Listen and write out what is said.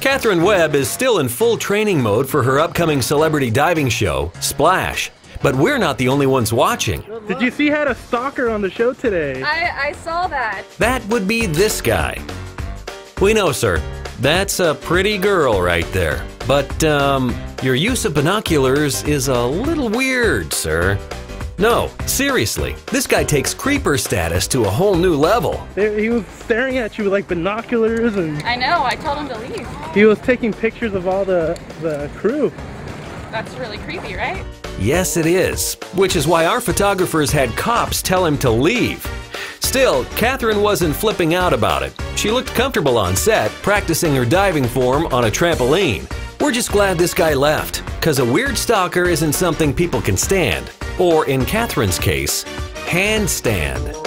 Catherine Webb is still in full training mode for her upcoming celebrity diving show, Splash. But we're not the only ones watching. Did you see had a stalker on the show today? I saw that. That would be this guy. We know, sir. That's a pretty girl right there. But, your use of binoculars is a little weird, sir. No, seriously, this guy takes creeper status to a whole new level. He was staring at you with like binoculars and... I know, I told him to leave. He was taking pictures of all the crew. That's really creepy, right? Yes, it is, which is why our photographers had cops tell him to leave. Still, Catherine wasn't flipping out about it. She looked comfortable on set, practicing her diving form on a trampoline. We're just glad this guy left, because a weird stalker isn't something people can stand. Or in Catherine's case, handstand.